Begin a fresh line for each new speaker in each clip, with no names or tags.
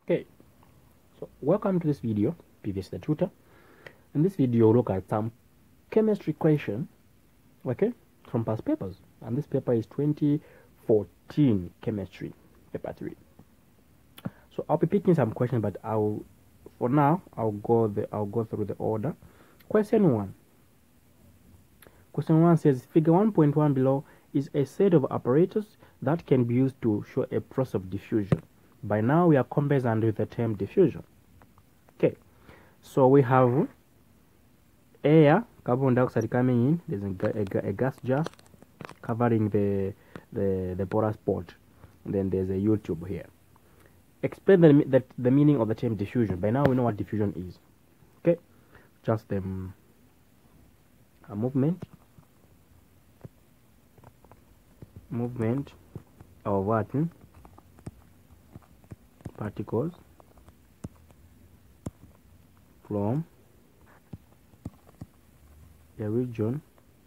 Okay, so welcome to this video, PVS the tutor. In this video, we'll look at some chemistry question, okay, from past papers. And this paper is 2014 chemistry, paper 3. So I'll be picking some questions, but I'll go through the order. Question 1. Question 1 says, figure 1.1 below is a set of apparatus that can be used to show a process of diffusion. By now, we are conversant with the term diffusion. Okay, so we have air, carbon dioxide coming in. There's a gas jar covering the porous pot. Then there's a U-tube here. Explain the meaning of the term diffusion. By now, we know what diffusion is. Okay, just a movement of what? Particles from a region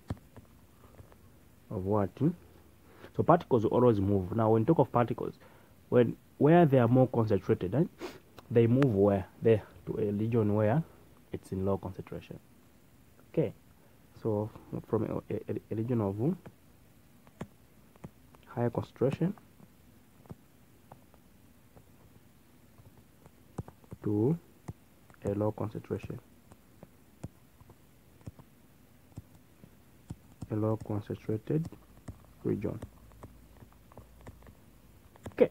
of what? So particles will always move. Now, when you talk of particles, where they are more concentrated, they move where? There to a region where it's in low concentration. Okay, so from a region of higher concentration to a low concentration. A low concentrated region. Okay.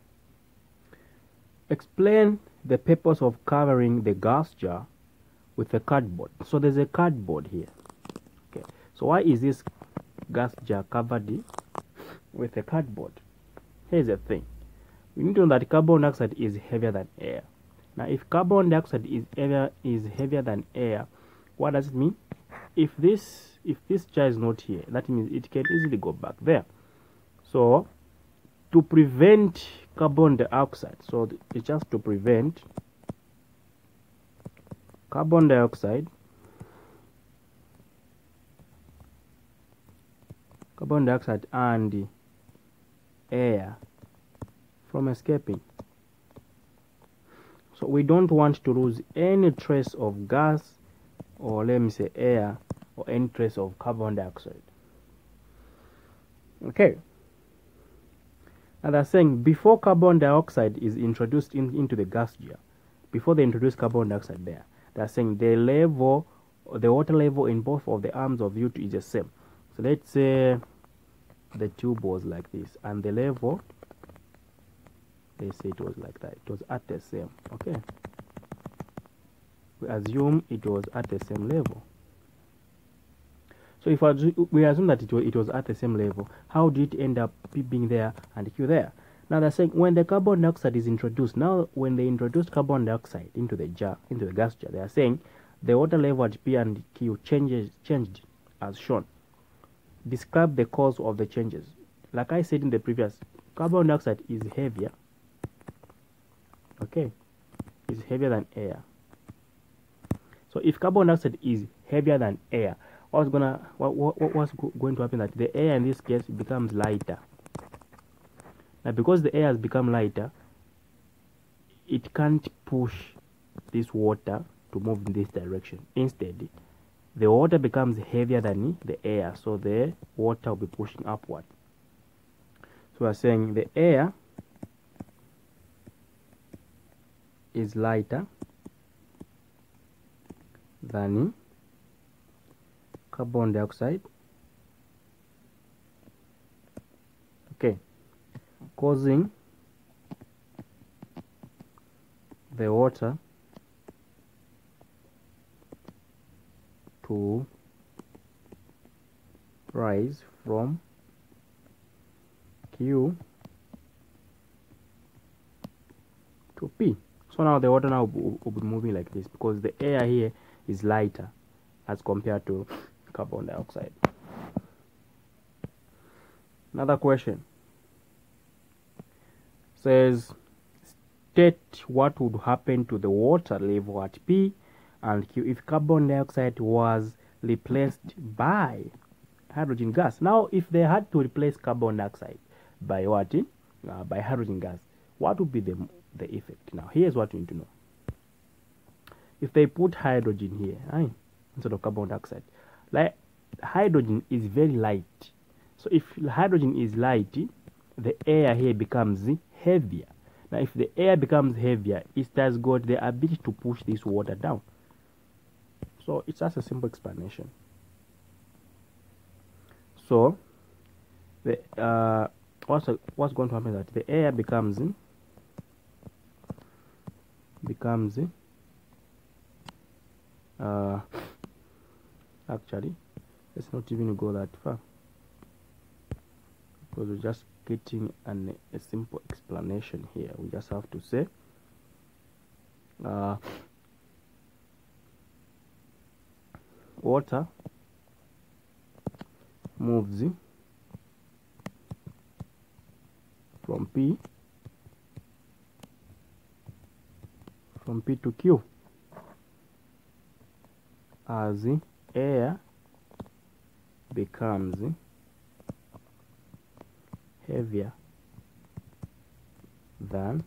Explain the purpose of covering the gas jar with a cardboard. So there's a cardboard here. Okay. So why is this gas jar covered with a cardboard? Here's the thing. We need to know that carbon dioxide is heavier than air. Now, if carbon dioxide is heavier than air, what does it mean? If this jar is not here, that means it can easily go back there. So, to prevent carbon dioxide, so it's just to prevent carbon dioxide and air from escaping. So we don't want to lose any trace of gas, or let me say air, or any trace of carbon dioxide. Okay. Now they're saying before carbon dioxide is introduced into the gas jar, before they introduce carbon dioxide there, they're saying the water level in both of the arms of U2 is the same. So let's say the tube was like this, and the level, let's say it was like that. It was at the same. Okay. We assume it was at the same level. So if we assume that it was at the same level, how did it end up being there and Q there? Now they're saying when the carbon dioxide is introduced, now when they introduced carbon dioxide into the gas jar, they are saying the water level at P and Q changed as shown. Describe the cause of the changes. Like I said in the previous, carbon dioxide is heavier. Okay, is heavier than air. So if carbon dioxide is heavier than air, what's going to happen? That the air in this case becomes lighter. Now, because the air has become lighter, it can't push this water to move in this direction. Instead, the water becomes heavier than the air, so the water will be pushing upward. So we're saying the air is lighter than carbon dioxide, okay, causing the water to rise from Q to P. So now the water will be moving like this because the air here is lighter as compared to carbon dioxide. Another question says, state what would happen to the water level at P and Q if carbon dioxide was replaced by hydrogen gas. Now, if they had to replace carbon dioxide by what? By hydrogen gas, what would be the effect? Now, here's what you need to know. If they put hydrogen here, right, instead of carbon dioxide, like hydrogen is very light. So if hydrogen is light, the air here becomes heavier. Now if the air becomes heavier, it has got the ability to push this water down. So it's just a simple explanation. So the what's going to happen is that the air becomes actually, let's not even go that far, because we're just getting a simple explanation here. We just have to say water moves from P to Q as air becomes heavier than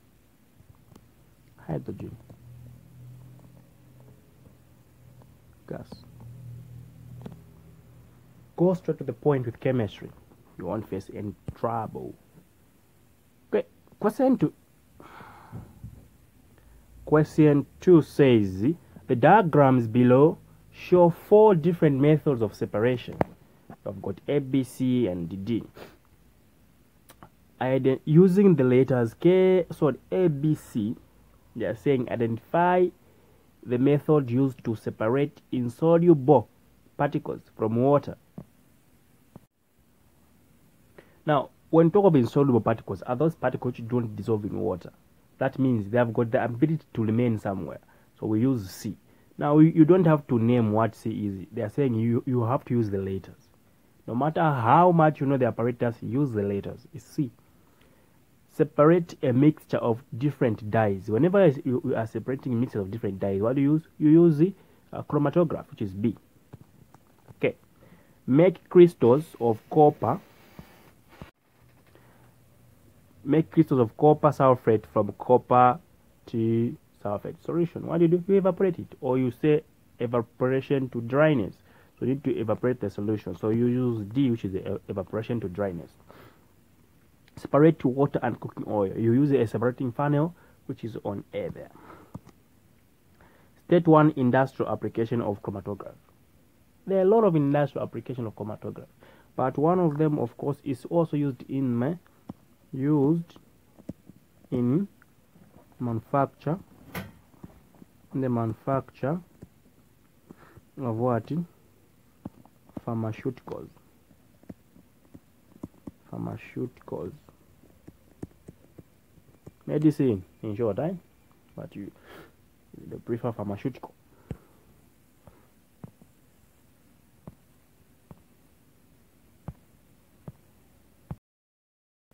hydrogen gas. Go straight to the point with chemistry. You won't face any trouble. Okay, question 2 says the diagrams below show 4 different methods of separation. I've got A, B, C, and D. Using the letters K, so A, B, C, they are saying identify the method used to separate insoluble particles from water. Now, when we talk of insoluble particles, are those particles which don't dissolve in water. That means they have got the ability to remain somewhere. So we use C. Now, you don't have to name what C is. They are saying you have to use the letters. No matter how much you know the apparatus, use the letters. It's C. Separate a mixture of different dyes. Whenever you are separating a mixture of different dyes, what do you use? You use the chromatograph, which is B. Okay. Make crystals of copper. Make crystals of copper sulfate from copper to sulfate solution. What do? You evaporate it, or you say evaporation to dryness. So you need to evaporate the solution. So you use D, which is the evaporation to dryness. Separate to water and cooking oil. You use a separating funnel, which is on A there. State 1 industrial application of chromatograph. There are a lot of industrial application of chromatograph, but one of them, of course, is also used in manufacture. In the manufacture of what? Pharmaceuticals. Medicine, in short, right? But you prefer pharmaceutical.